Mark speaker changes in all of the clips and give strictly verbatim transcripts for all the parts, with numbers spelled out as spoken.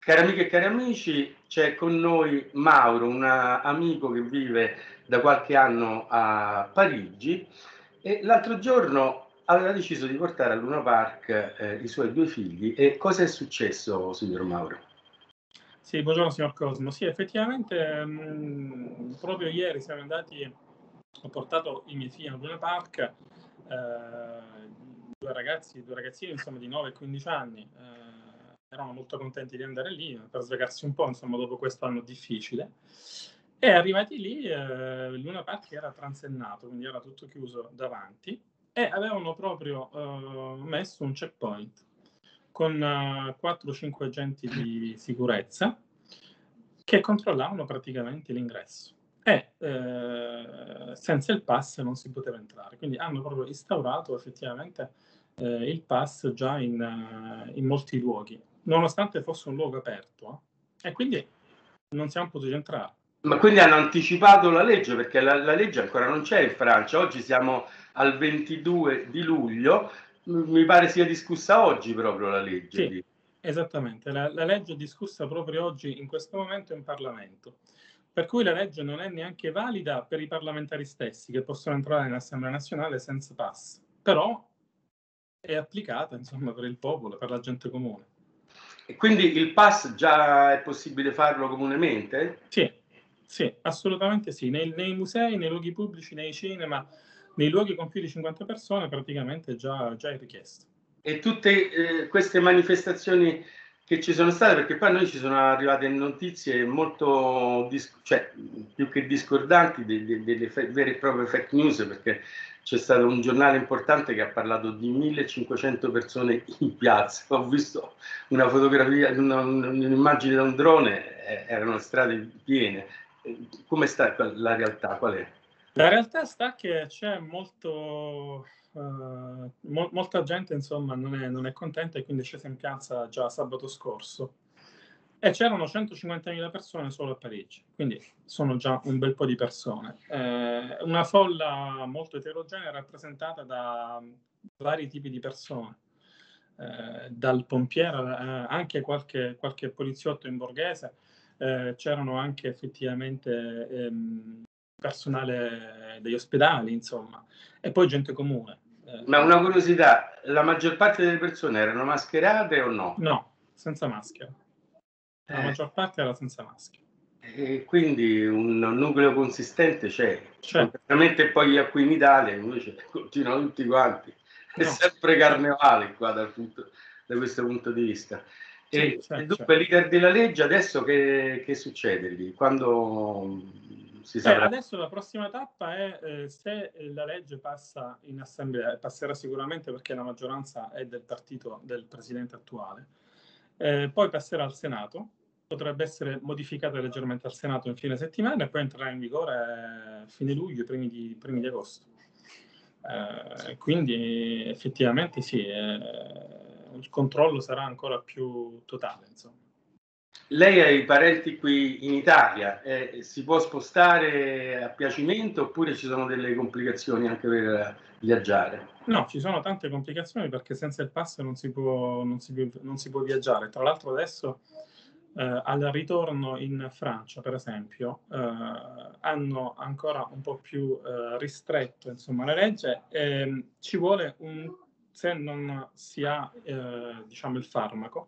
Speaker 1: Cari amiche e cari amici, c'è con noi Mauro, un amico che vive da qualche anno a Parigi e l'altro giorno aveva deciso di portare al Luna Park eh, i suoi due figli. E cosa è successo, signor Mauro?
Speaker 2: Sì, buongiorno signor Cosmo. Sì, effettivamente mh, proprio ieri siamo andati, ho portato i miei figli al Luna Park, eh, due ragazzi, due ragazzini insomma di nove e quindici anni, eh, erano molto contenti di andare lì per svegliarsi un po' insomma dopo questo anno difficile. E arrivati lì, eh, il Luna Park era transennato, quindi era tutto chiuso davanti e avevano proprio eh, messo un checkpoint con uh, quattro o cinque agenti di sicurezza che controllavano praticamente l'ingresso e eh, senza il pass non si poteva entrare, quindi hanno proprio instaurato effettivamente eh, il pass già in, uh, in molti luoghi, nonostante fosse un luogo aperto, eh, e quindi non siamo potuti entrare.
Speaker 1: Ma quindi hanno anticipato la legge, perché la, la legge ancora non c'è in Francia. Oggi siamo al ventidue di luglio, mi pare sia discussa oggi proprio la legge.
Speaker 2: Sì,
Speaker 1: Di...
Speaker 2: esattamente, la, la legge è discussa proprio oggi in questo momento in Parlamento, per cui la legge non è neanche valida per i parlamentari stessi che possono entrare nell'Assemblea nazionale senza pass, però è applicata insomma per il popolo, per la gente comune.
Speaker 1: E quindi il pass già è possibile farlo comunemente?
Speaker 2: Sì, sì, assolutamente sì. Nei, nei musei, nei luoghi pubblici, nei cinema, nei luoghi con più di cinquanta persone praticamente già, già è richiesto.
Speaker 1: E tutte eh, queste manifestazioni che ci sono state, perché poi a noi ci sono arrivate notizie molto, dis- cioè più che discordanti, de- de- delle fe- vere e proprie fake news, perché c'è stato un giornale importante che ha parlato di millecinquecento persone in piazza. Ho visto una fotografia, una, un'immagine da un drone, eh, erano strade piene. Eh, Come sta la realtà? Qual è?
Speaker 2: La realtà sta che c'è molto, uh, mo- molta gente insomma non è, non è contenta e quindi è scesa in piazza già sabato scorso e c'erano centocinquantamila persone solo a Parigi, quindi sono già un bel po' di persone. Eh, una folla molto eterogenea rappresentata da vari tipi di persone, eh, dal pompiere eh, anche qualche, qualche poliziotto in borghese, eh, c'erano anche effettivamente ehm, personale degli ospedali, insomma, e poi gente comune. Eh,
Speaker 1: Ma una curiosità, la maggior parte delle persone erano mascherate o no?
Speaker 2: no, senza maschera. La
Speaker 1: Eh,
Speaker 2: maggior parte era senza maschera.
Speaker 1: e quindi un nucleo consistente c'è,
Speaker 2: C'è,
Speaker 1: contrariamente poi a qui in Italia invece continuano tutti quanti, è
Speaker 2: no,
Speaker 1: sempre
Speaker 2: c'è,
Speaker 1: carnevale qua dal punto, da questo punto di vista.
Speaker 2: sì,
Speaker 1: E,
Speaker 2: c'è,
Speaker 1: e
Speaker 2: c'è.
Speaker 1: dunque l'iter della legge adesso che, che succede lì? Quando si
Speaker 2: Eh,
Speaker 1: saprà?
Speaker 2: adesso la prossima tappa è eh, se la legge passa in assemblea, passerà sicuramente perché la maggioranza è del partito del presidente attuale, eh, poi passerà al Senato, potrebbe essere modificata leggermente al Senato in fine settimana e poi entrerà in vigore a fine luglio, primi di, primi di agosto. Eh, quindi effettivamente sì, eh, il controllo sarà ancora più totale, insomma.
Speaker 1: Lei ha i parenti qui in Italia, eh, si può spostare a piacimento oppure ci sono delle complicazioni anche per viaggiare?
Speaker 2: No, ci sono tante complicazioni perché senza il pass non si può, non si, non si può viaggiare. Tra l'altro adesso eh, al ritorno in Francia, per esempio, eh, hanno ancora un po' più eh, ristretto insomma, la legge e ci vuole un, se non si ha eh, diciamo il farmaco,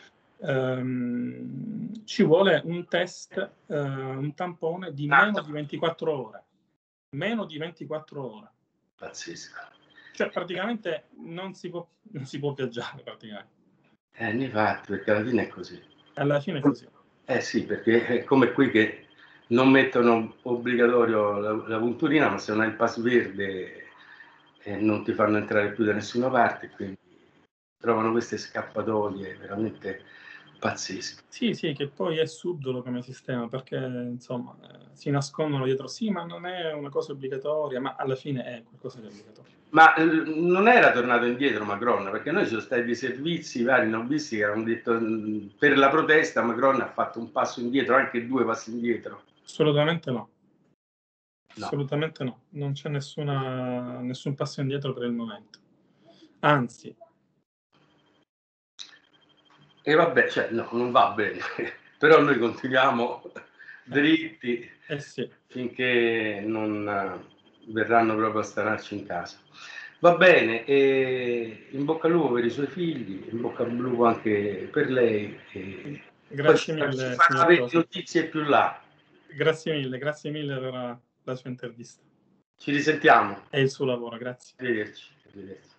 Speaker 2: ehm, ci vuole un test, eh, un tampone di meno di ventiquattro ore. Meno di ventiquattro ore.
Speaker 1: Pazzesco.
Speaker 2: Cioè, praticamente non si può, non si può viaggiare, praticamente.
Speaker 1: Eh, infatti, perché alla fine è così.
Speaker 2: Alla fine è così.
Speaker 1: Eh sì, perché è come qui che non mettono obbligatorio la, la punturina, ma se non hai il pass verde eh, non ti fanno entrare più da nessuna parte, quindi trovano queste scappatoie veramente pazzesche.
Speaker 2: Sì, sì, che poi è subdolo come sistema, perché insomma eh, si nascondono dietro, sì, ma non è una cosa obbligatoria, ma alla fine è qualcosa di obbligatorio.
Speaker 1: Ma eh, non era tornato indietro Macron, perché noi ci sono stati dei servizi vari non visti che avevano detto mh, per la protesta Macron ha fatto un passo indietro, anche due passi indietro.
Speaker 2: Assolutamente no.
Speaker 1: No.
Speaker 2: Assolutamente no. Non c'è nessuna, nessun passo indietro per il momento. Anzi,
Speaker 1: E vabbè, cioè, no, non va bene, però noi continuiamo dritti
Speaker 2: eh sì.
Speaker 1: finché non verranno proprio a stararci in casa. Va bene, e in bocca al lupo per i suoi figli, in bocca al lupo anche per lei. E
Speaker 2: grazie
Speaker 1: poi
Speaker 2: mille,
Speaker 1: ci farà avere notizie più là.
Speaker 2: Grazie mille, grazie mille per la sua intervista.
Speaker 1: Ci risentiamo.
Speaker 2: E il suo lavoro, grazie.
Speaker 1: Arrivederci. Arrivederci.